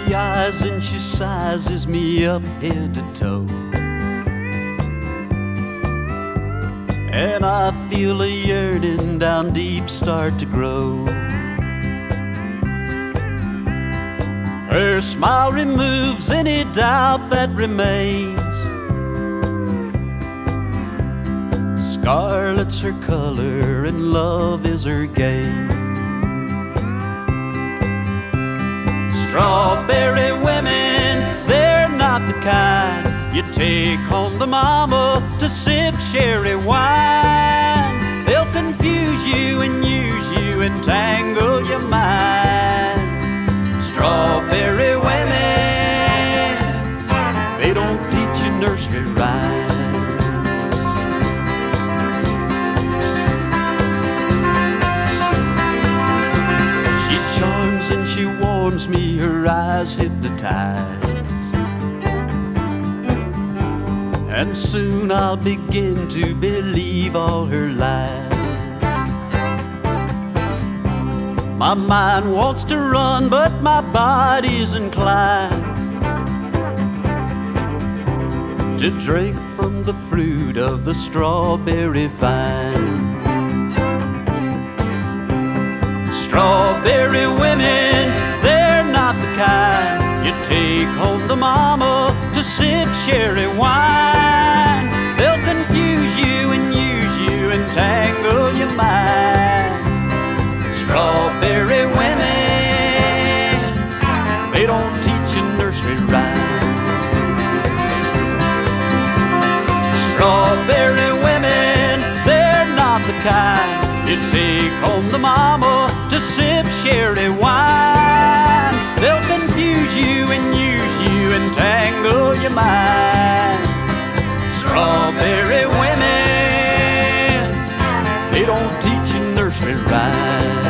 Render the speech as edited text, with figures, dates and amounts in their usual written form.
pretty eyes and she sizes me up head to toe. And I feel a yearning down deep start to grow. Her smile removes any doubt that remains. Scarlet's her color and love is her game. Strawberry women, they're not the kind you take home to mama to sip sherry wine. They'll confuse you and use you and tangle your mind. Strawberry women, they don't teach you nursery rhymes. She charms and she warms me, her eyes hypnotize. And soon I'll begin to believe all her lies. My mind wants to run, but my body's inclined to drink from the fruit of the strawberry vine. Strawberry women, they're not the kind you take home to mama to sip sherry wine. They'll confuse you and use you and tangle your mind. Strawberry women, they don't teach you nursery rhymes. Strawberry women, they're not the kind you take home to mama to sip sherry wine. They'll confuse you and use you and tangle your mind. Strawberry women, they don't teach you nursery rhymes.